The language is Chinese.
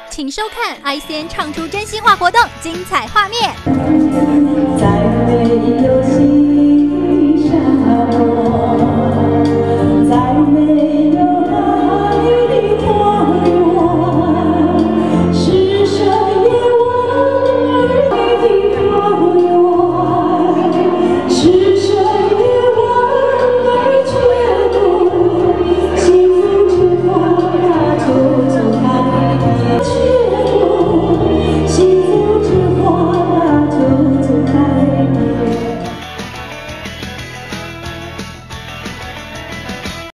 请收看 ICN 唱出真心话活动精彩画面。 在没有